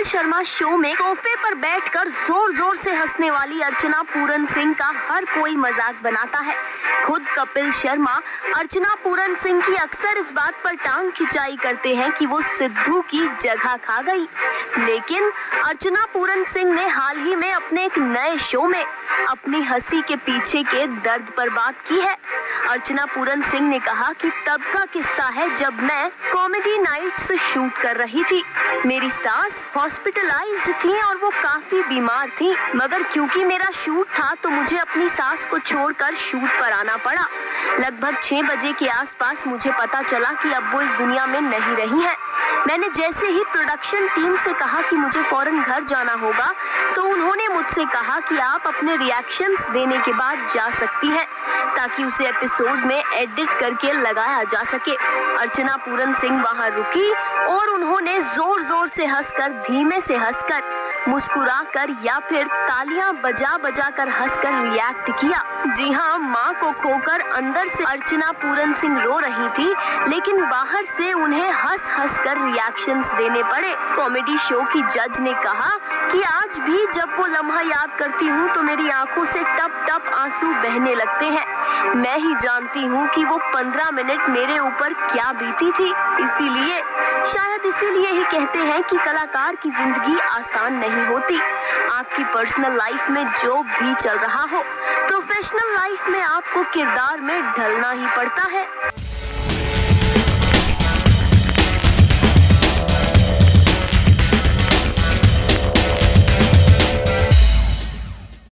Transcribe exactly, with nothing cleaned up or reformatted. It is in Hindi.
शर्मा शो में सोफे पर बैठकर जोर जोर से हंसने वाली अर्चना पूरन सिंह का हर कोई मजाक बनाता है। खुद कपिल शर्मा अर्चना पूरन सिंह की अक्सर इस बात पर टांग खिंचाई करते हैं कि वो सिद्धू की जगह खा गई। लेकिन अर्चना पूरन सिंह ने हाल ही में अपने एक नए शो में अपनी हंसी के पीछे के दर्द पर बात की है। अर्चना पूरन सिंह ने कहा कि तब का किस्सा है जब मैं कॉमेडी नाइट्स शूट कर रही थी। मेरी सास हॉस्पिटलाइज्ड थी और वो काफी बीमार थी, मगर क्योंकि मेरा शूट था तो मुझे अपनी सास को छोड़कर शूट पर आना पड़ा। लगभग छह बजे के आसपास मुझे पता चला कि अब वो इस दुनिया में नहीं रही हैं। मैंने जैसे ही प्रोडक्शन टीम से कहा कि मुझे फौरन घर जाना होगा, तो उन्होंने मुझसे कहा कि आप अपने रिएक्शंस देने के बाद जा सकती हैं, ताकि उसे एपिसोड में एडिट करके लगाया जा सके। अर्चना पूरन सिंह वहां रुकी और उन्होंने जोर जोर से हंसकर, धीमे से हंसकर, मुस्कुराकर या फिर तालियां बजा बजा कर हंसकर रिएक्ट किया। जी हाँ, माँ को खोकर अंदर से अर्चना पूरन सिंह रो रही थी, लेकिन बाहर से उन्हें हंस हंस कर रिएक्शंस देने पड़े। कॉमेडी शो की जज ने कहा कि आज भी जब वो लम्हा याद करती हूँ तो मेरी आंखों से टप टप आंसू बहने लगते हैं। मैं ही जानती हूँ कि वो पंद्रह मिनट मेरे ऊपर क्या बीती थी। इसीलिए शायद इसीलिए ही कहते हैं कि कलाकार की जिंदगी आसान नहीं होती। आपकी पर्सनल लाइफ में जो भी चल रहा हो, प्रोफेशनल लाइफ में आपको किरदार में ढलना ही पड़ता है।